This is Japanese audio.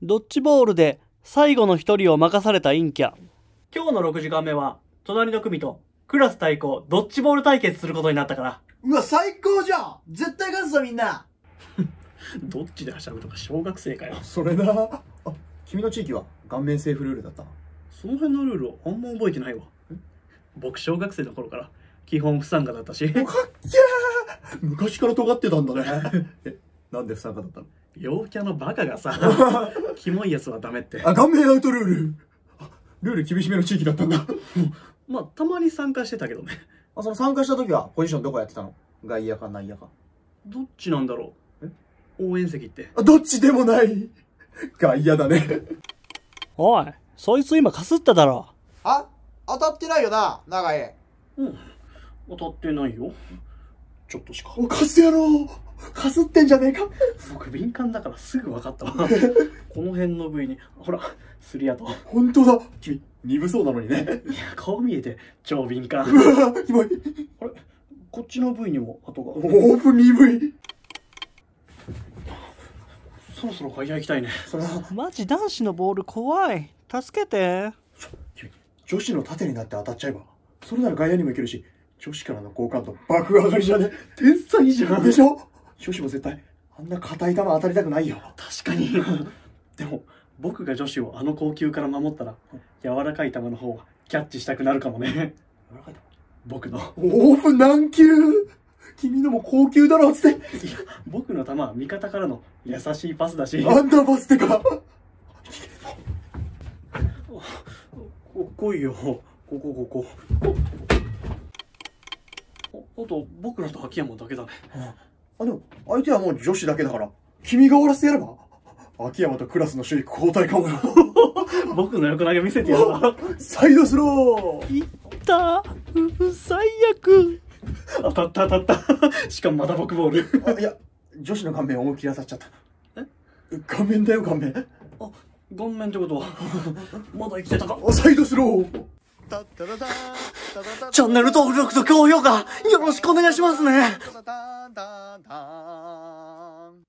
ドッジボールで最後の一人を任された陰キャ。今日の6時間目は、隣の組とクラス対抗ドッジボール対決することになったから。 うわ、最高じゃん。絶対勝つぞみんな。 どっちではしゃぐとか小学生かよ。 それな。あ、君の地域は顔面セーフルールだった？ その辺のルールをあんま覚えてないわ。僕小学生の頃から基本不参加だったし。 かっけー。昔から尖ってたんだね。なんで不参加だったの？ 陽キャのバカがさ、キモいやつはダメって。 あ、顔面アウトルール。ルール厳しめの地域だったんだ。 まあ、たまに参加してたけどね。 あ、その参加した時はポジションどこやってたの？外野か内野か。 どっちなんだろう？応援席って。 あ、どっちでもない。外野だね。 おい、そいつ今かすっただろ。 あ、当たってないよな、長江。 うん、当たってないよ。ちょっとしか。 おかすやろう。かすってんじゃねえか。 僕敏感だからすぐ分かったわ。この辺の部位に、ほら、すり跡。 ほんとだ。君、鈍そうなのにね。 いや、顔見えて超敏感。 うわ、キモい。 あれ、こっちの部位にも跡が。 オープン鈍い。 そろそろ会社行きたいね。 それはマジ男子のボール怖い。助けて。 君、女子の盾になって当たっちゃえば、それなら外野にも行けるし、女子からの好感度爆上がりじゃね？ 天才じゃん。 でしょ？女子も絶対あんな硬い球当たりたくないよ。 確かに。でも僕が女子をあの高級から守ったら、柔らかい球の方がキャッチしたくなるかもね。柔らかい球？僕の。 オープン何球？君のも高級だろっつって。 いや、僕の球は味方からの優しいパスだし。 アンダーパスってか。 来いよ。ここ。あと僕らと秋山だけだね。 あ、でも相手はもう女子だけだから、君が終わらせてやれば。秋山とクラスの首位交代かもよ。 僕の横投げ見せてやるわ。 サイドスロー。 いった最悪。当たった。しかもまた僕ボール。 あ、いや、女子の顔面思いっきり当たっちゃった。顔面だよ、顔面。 あ、顔面ってことはまだ生きてたか。 サイドスロー。 チャンネル登録と高評価よろしくお願いしますね。